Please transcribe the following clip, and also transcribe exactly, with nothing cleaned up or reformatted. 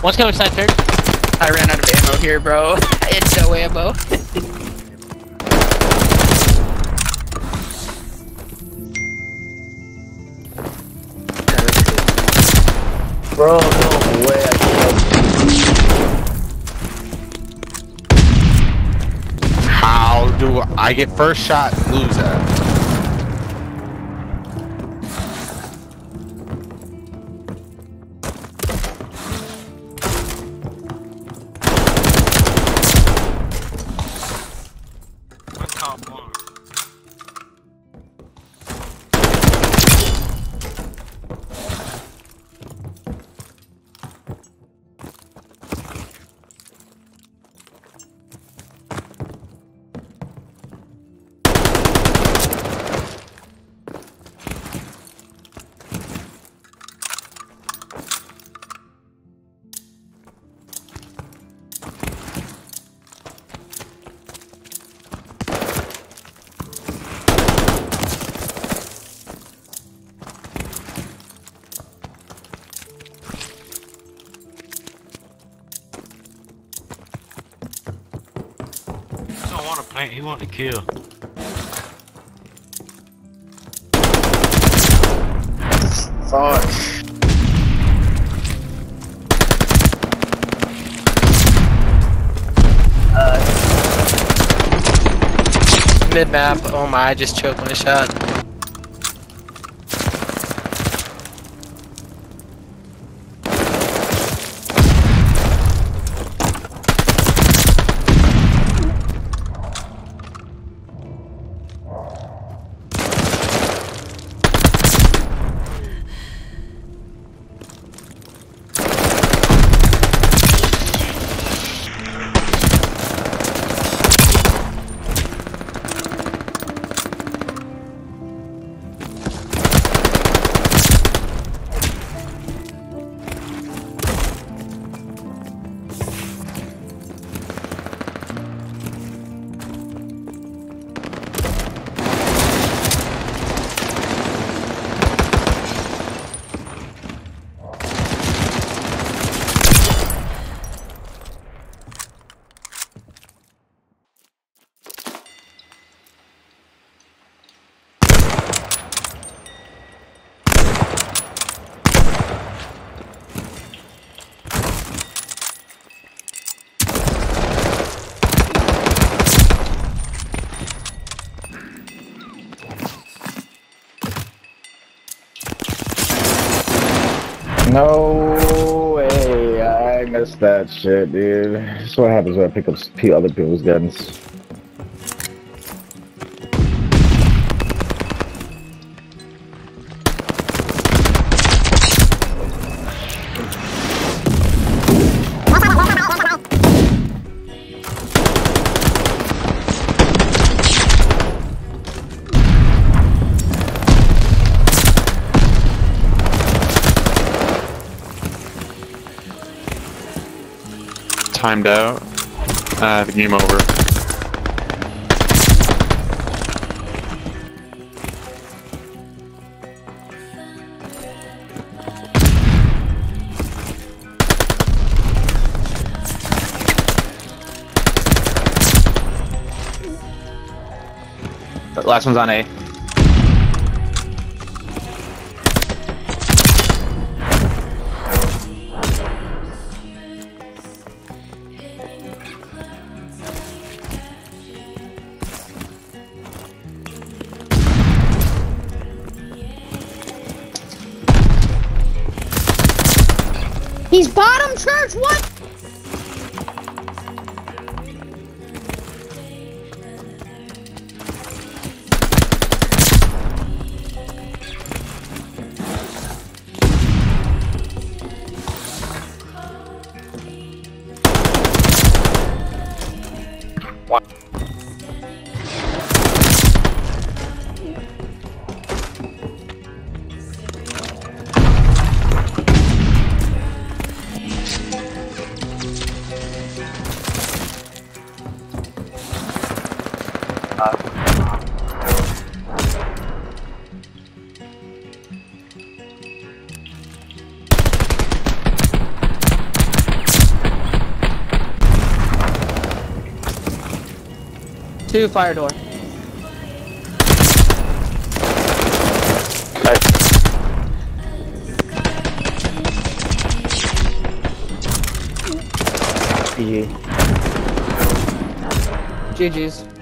One's coming side third. I ran out of ammo here, bro. It's no ammo. Bro, no way I can't. How do I get first shot and lose that? I don't want to plant, he want to kill. Fuck. Uh, Mid map. Oh my! I just choked my shot. No way, I missed that shit, dude. That's what happens when I pick up other people's guns. Timed out. Uh, the game over. The last one's on A. He's bottom church, what? Two fire door. G G. G G's.